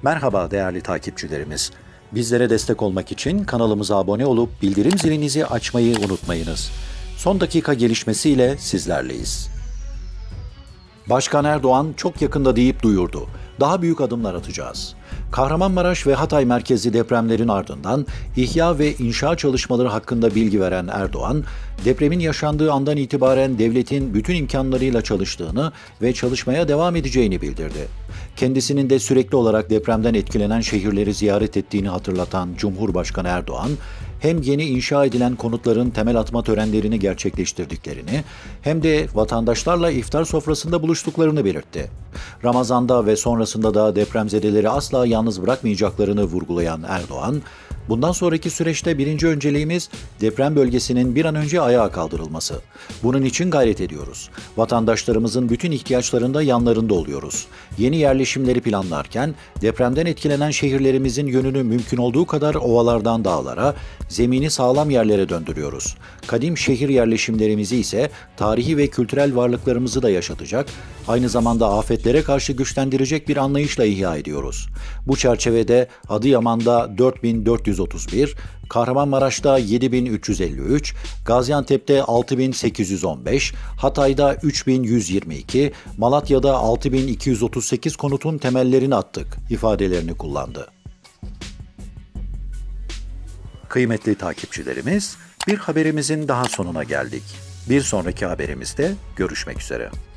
Merhaba değerli takipçilerimiz. Bizlere destek olmak için kanalımıza abone olup bildirim zilinizi açmayı unutmayınız. Son dakika gelişmesiyle sizlerleyiz. Başkan Erdoğan çok yakında deyip duyurdu. Daha büyük adımlar atacağız. Kahramanmaraş ve Hatay merkezli depremlerin ardından ihya ve inşa çalışmaları hakkında bilgi veren Erdoğan, depremin yaşandığı andan itibaren devletin bütün imkanlarıyla çalıştığını ve çalışmaya devam edeceğini bildirdi. Kendisinin de sürekli olarak depremden etkilenen şehirleri ziyaret ettiğini hatırlatan Cumhurbaşkanı Erdoğan, hem yeni inşa edilen konutların temel atma törenlerini gerçekleştirdiklerini hem de vatandaşlarla iftar sofrasında buluştuklarını belirtti. Ramazan'da ve sonrasında da depremzedeleri asla yalnız bırakmayacaklarını vurgulayan Erdoğan, bundan sonraki süreçte birinci önceliğimiz deprem bölgesinin bir an önce ayağa kaldırılması. Bunun için gayret ediyoruz. Vatandaşlarımızın bütün ihtiyaçlarında yanlarında oluyoruz. Yeni yerleşimleri planlarken depremden etkilenen şehirlerimizin yönünü mümkün olduğu kadar ovalardan dağlara, zemini sağlam yerlere döndürüyoruz. Kadim şehir yerleşimlerimizi ise tarihi ve kültürel varlıklarımızı da yaşatacak, aynı zamanda afetlere karşı güçlendirecek bir anlayışla ihya ediyoruz. Bu çerçevede Adıyaman'da 4431, Kahramanmaraş'ta 7353, Gaziantep'te 6815, Hatay'da 3122, Malatya'da 6238 konutun temellerini attık ifadelerini kullandı. Kıymetli takipçilerimiz, bir haberimizin daha sonuna geldik. Bir sonraki haberimizde görüşmek üzere.